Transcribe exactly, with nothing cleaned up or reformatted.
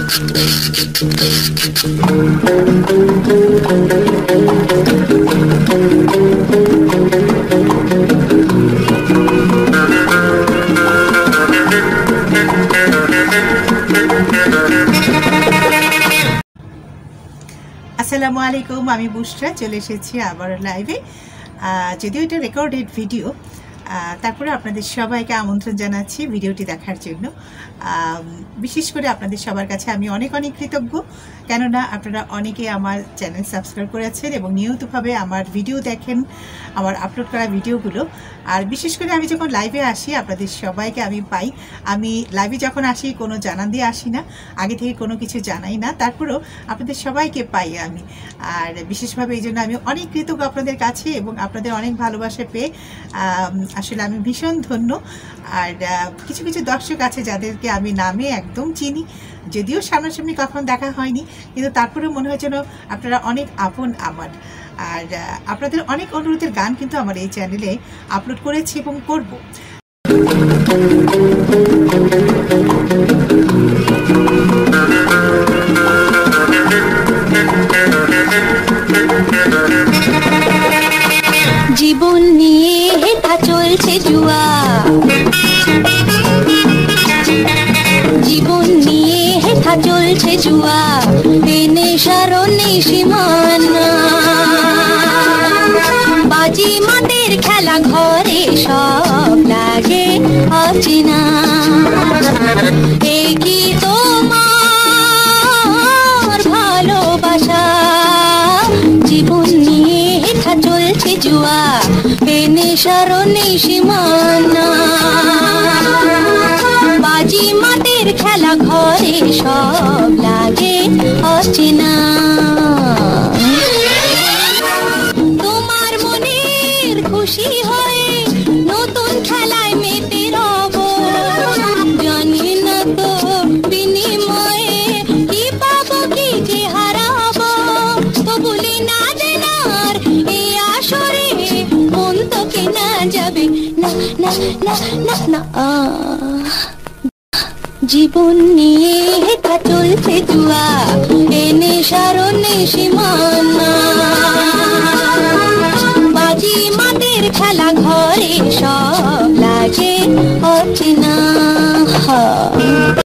আসসালামু আলাইকুম, আমি বুশরা চলে এসেছি আবার লাইভে। যদিও এটা রেকর্ডেড ভিডিও, তারপরে আপনাদের সবাইকে আমন্ত্রণ জানাচ্ছি ভিডিওটি দেখার জন্য। বিশেষ করে আপনাদের সবার কাছে আমি অনেক অনেক কৃতজ্ঞ, কেননা আপনারা অনেকে আমার চ্যানেল সাবস্ক্রাইব করেছেন এবং নিয়মিতভাবে আমার ভিডিও দেখেন, আমার আপলোড করা ভিডিওগুলো। আর বিশেষ করে আমি যখন লাইভে আসি আপনাদের সবাইকে আমি পাই। আমি লাইভে যখন আসি কোনো জানান দিয়ে আসি না, আগে থেকে কোনো কিছু জানাই না, তারপরেও আপনাদের সবাইকে পাই আমি। আর বিশেষভাবে এই জন্য আমি অনেক কৃতজ্ঞ আপনাদের কাছে এবং আপনাদের অনেক ভালোবাসা পেয়ে আসলে আমি ভীষণ ধন্য। আর কিছু কিছু দর্শক আছে যাদেরকে আমি নামে একদম চিনি, যদিও সামনাসামনি কখন দেখা হয়নি, কিন্তু তারপরে মনে হয় যেন আপনারা অনেক আপন আমার। আর আপনাদের অনেক অনুরোধের গান কিন্তু আমার এই চ্যানেলে আপলোড করেছি এবং করব। জীবন নিয়ে হেঁটা চলছে জুয়া, জীবন নিয়ে হেঁটা চলছে জুয়া, নেশার সীমানা, বাজি মাদের খেলা ঘরে সব লাগে অচেনা। এই কি তোমার ভালোবাসা? জীবন নিয়ে হেঁটা চলছে জুয়া, নেশার সীমানা, বাজি মাদের খেলা ঘরে সব লাগে অচেনা। তোমার মনের খুশি হয়ে নতুন খেলায় মেতে রব, জানি না তো বিনিময়ে কি পাবো কি যে হারাবো। তো বলি না দেনার এই আসরে মন তো কেনা যাবে না না না না না। জীবন নিয়ে হেঁটা চলছে জুয়া, নেশার সীমানা, বাজি মাদের খেলা ঘরে সব লাগে অচেনা।